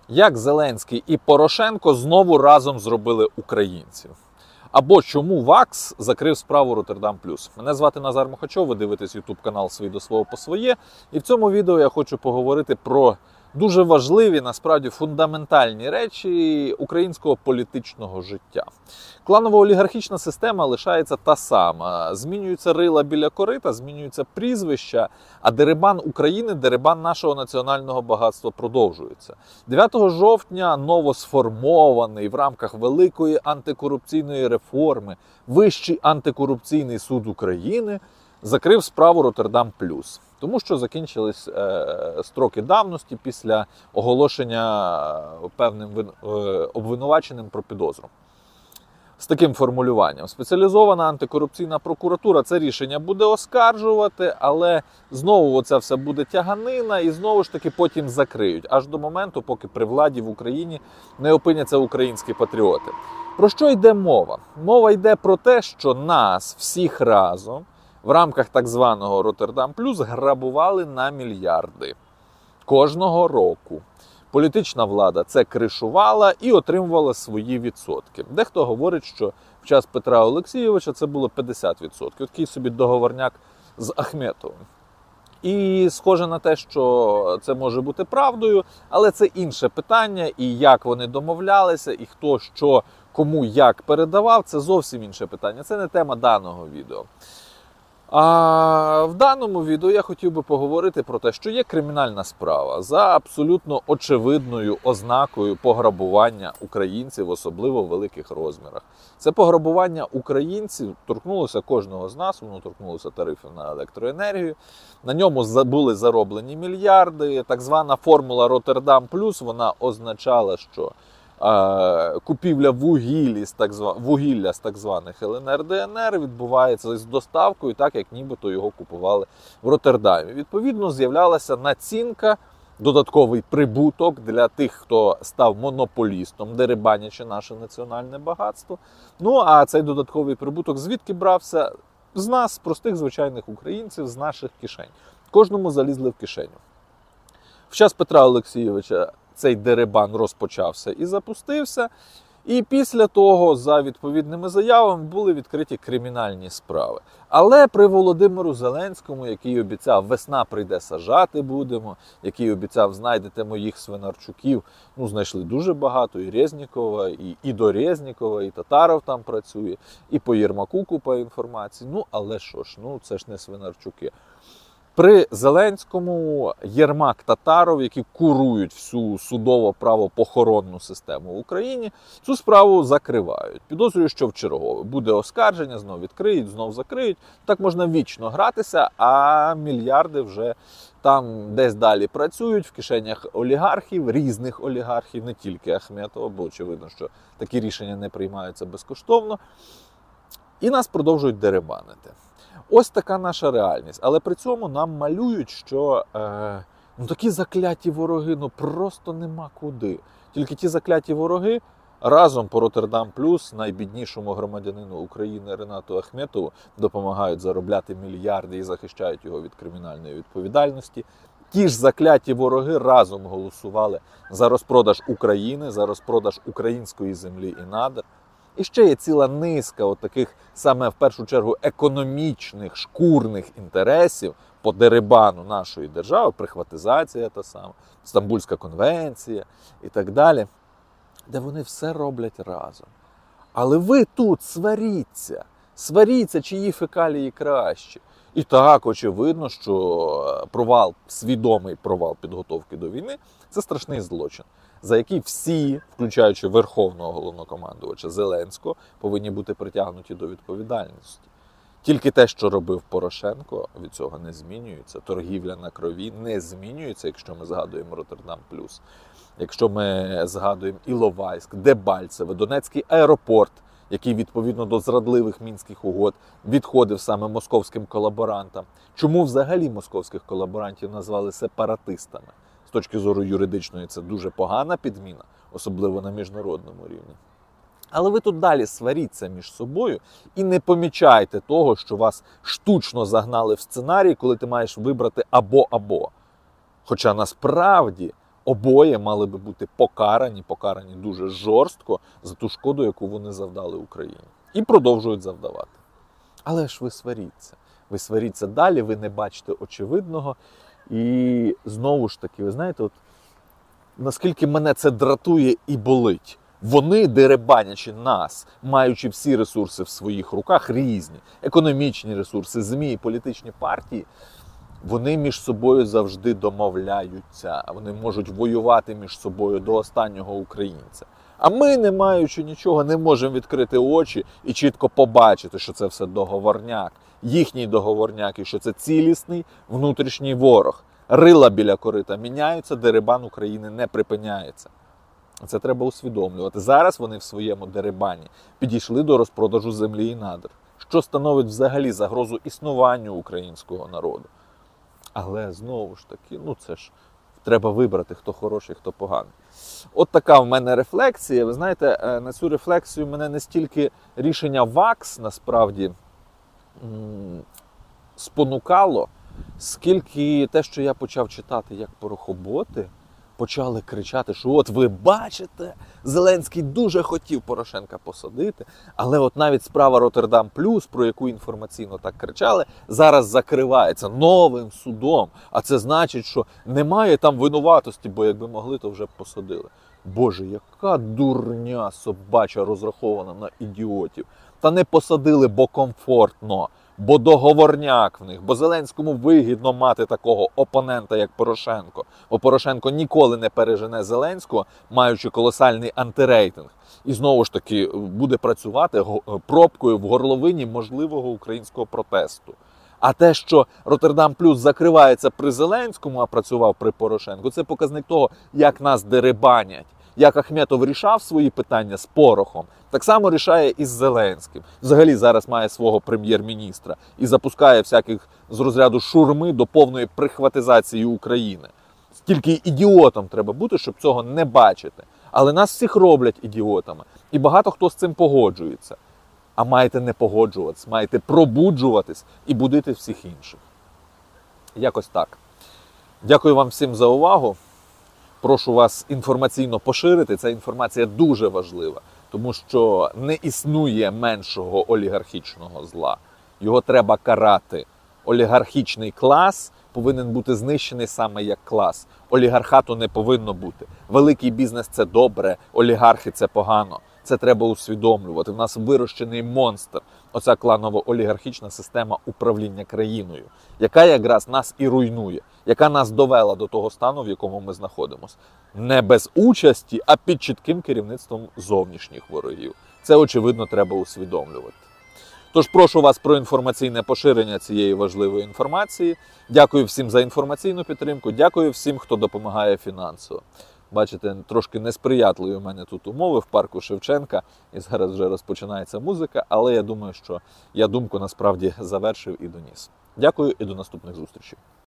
Як Зеленський і Порошенко знову разом зробили українців? Або чому ВАКС закрив справу Роттердам Плюс? Мене звати Назар Мухачов, ви дивитесь YouTube канал «Свій до свого по своє». І в цьому відео я хочу поговорити про дуже важливі, насправді фундаментальні речі українського політичного життя. Кланово-олігархічна система лишається та сама. Змінюються рила біля корита, змінюються прізвища, а дерибан України, дерибан нашого національного багатства продовжується. 9 жовтня новосформований в рамках великої антикорупційної реформи Вищий антикорупційний суд України закрив справу Роттердам Плюс. Тому що закінчились строки давності після оголошення певним обвинуваченим про підозру. З таким формулюванням. Спеціалізована антикорупційна прокуратура це рішення буде оскаржувати, але знову оце все буде тяганина і знову ж таки потім закриють. Аж до моменту, поки при владі в Україні не опиняться українські патріоти. Про що йде мова? Мова йде про те, що нас всіх разом в рамках так званого Роттердам Плюс грабували на мільярди. Кожного року. Політична влада це кришувала і отримувала свої відсотки. Дехто говорить, що в час Петра Олексійовича це було 50%. Такий собі договорняк з Ахметовим. І схоже на те, що це може бути правдою, але це інше питання, і як вони домовлялися, і хто що кому як передавав, це зовсім інше питання. Це не тема даного відео. А в даному відео я хотів би поговорити про те, що є кримінальна справа за абсолютно очевидною ознакою пограбування українців, особливо в великих розмірах. Це пограбування українців торкнулося кожного з нас, воно торкнулося тарифів на електроенергію. На ньому були зароблені мільярди. Так звана формула Роттердам Плюс, вона означала, що купівля вугілля з так званих ЛНР, ДНР відбувається з доставкою, так як нібито його купували в Роттердамі. Відповідно, з'являлася націнка, додатковий прибуток для тих, хто став монополістом, дерибанячи наше національне багатство. Ну, а цей додатковий прибуток звідки брався? З нас, з простих звичайних українців, з наших кишень. Кожному залізли в кишеню. В час Петра Олексійовича цей дерибан розпочався і запустився. І після того, за відповідними заявами, були відкриті кримінальні справи. Але при Володимиру Зеленському, який обіцяв, весна прийде, сажати будемо, який обіцяв, знайдете моїх Свинарчуків, знайшли дуже багато, і Резнікова, і до Резнікова, і Татаров там працює, і по Єрмаку купа інформації. Але що ж, це ж не Свинарчуки. При Зеленському Єрмак, Татаров, які курують всю судово-правопохоронну систему в Україні, цю справу закривають. Підозрюю, що вчергове буде оскарження, знов відкриють, знов закриють. Так можна вічно гратися, а мільярди вже там десь далі працюють в кишенях олігархів, різних олігархів, не тільки Ахметова, бо очевидно, що такі рішення не приймаються безкоштовно. І нас продовжують дерибанити. Ось така наша реальність. Але при цьому нам малюють, що такі закляті вороги, просто нема куди. Тільки ті закляті вороги разом по Роттердам Плюс найбіднішому громадянину України Ренату Ахметову допомагають заробляти мільярди і захищають його від кримінальної відповідальності. Ті ж закляті вороги разом голосували за розпродаж України, за розпродаж української землі і надр. І ще є ціла низка таких саме в першу чергу економічних, шкурних інтересів по дерибану нашої держави, прихватизація та сама, Стамбульська конвенція і так далі, де вони все роблять разом. Але ви тут сваріться, чиї фекалії кращі. І так, очевидно, що свідомий провал підготовки до війни – це страшний злочин, за який всі, включаючи Верховного Головнокомандувача Зеленського, повинні бути притягнуті до відповідальності. Тільки те, що робив Порошенко, від цього не змінюється. Торгівля на крові не змінюється, якщо ми згадуємо Роттердам Плюс. Якщо ми згадуємо Іловайськ, Дебальцеве, Донецький аеропорт, який відповідно до зрадливих Мінських угод відходив саме московським колаборантам. Чому взагалі московських колаборантів назвали сепаратистами? З точки зору юридичної це дуже погана підміна, особливо на міжнародному рівні. Але ви тут далі сваріться між собою і не помічайте того, що вас штучно загнали в сценарій, коли ти маєш вибрати або-або. Хоча насправді Обоє мали би бути покарані дуже жорстко за ту шкоду, яку вони завдали Україні. І продовжують завдавати. Але ж ви сваріться далі, ви не бачите очевидного. І знову ж таки, ви знаєте, от наскільки мене це дратує і болить. Вони, деребанячи нас, маючи всі ресурси в своїх руках, різні, економічні ресурси, ЗМІ, політичні партії, вони між собою завжди домовляються, вони можуть воювати між собою до останнього українця. А ми, не маючи нічого, не можемо відкрити очі і чітко побачити, що це все договорняк, їхній договорняк, і що це цілісний внутрішній ворог. Рила біля корита міняються, дерибан України не припиняється. Це треба усвідомлювати. Зараз вони в своєму дерибані підійшли до розпродажу землі і надр, що становить взагалі загрозу існуванню українського народу. Але знову ж таки, це ж треба вибрати, хто хороший, хто поганий. От така в мене рефлексія. Ви знаєте, на цю рефлексію мене не стільки рішення ВАКС, насправді, спонукало, скільки те, що я почав читати, як порохоботи почали кричати, що от ви бачите, Зеленський дуже хотів Порошенка посадити, але от навіть справа Роттердам Плюс, про яку інформаційно так кричали, зараз закривається новим судом. А це значить, що немає там винуватості, бо якби могли, то вже б посадили. Боже, яка дурня собача розрахована на ідіотів. Та не посадили, бо комфортно, бо договорняк в них, бо Зеленському вигідно мати такого опонента, як Порошенко. Бо Порошенко ніколи не пережене Зеленського, маючи колосальний антирейтинг. І знову ж таки буде працювати пробкою в горловині можливого українського протесту. А те, що Роттердам Плюс закривається при Зеленському, а працював при Порошенку, це показник того, як нас дерибанять. Як Ахметов рішав свої питання з порохом, так само рішає і з Зеленським. Взагалі зараз має свого прем'єр-міністра і запускає всяких з розряду шурми до повної прихватизації України. Тільки ідіотом треба бути, щоб цього не бачити. Але нас всіх роблять ідіотами. І багато хто з цим погоджується. А маєте не погоджуватись, маєте пробуджуватись і будити всіх інших. Якось так. Дякую вам всім за увагу. Прошу вас інформаційно поширити. Ця інформація дуже важлива, тому що не існує меншого олігархічного зла. Його треба карати. Олігархічний клас повинен бути знищений саме як клас. Олігархату не повинно бути. Великий бізнес – це добре, олігархи – це погано. Це треба усвідомлювати. В нас вирощений монстр. Оця кланово-олігархічна система управління країною, яка якраз нас і руйнує, яка нас довела до того стану, в якому ми знаходимося. Не без участі, а під чітким керівництвом зовнішніх ворогів. Це, очевидно, треба усвідомлювати. Тож прошу вас про інформаційне поширення цієї важливої інформації. Дякую всім за інформаційну підтримку, дякую всім, хто допомагає фінансово. Бачите, трошки несприятливі у мене тут умови в парку Шевченка, і зараз вже розпочинається музика, але я думаю, що я думку насправді завершив і доніс. Дякую і до наступних зустрічей.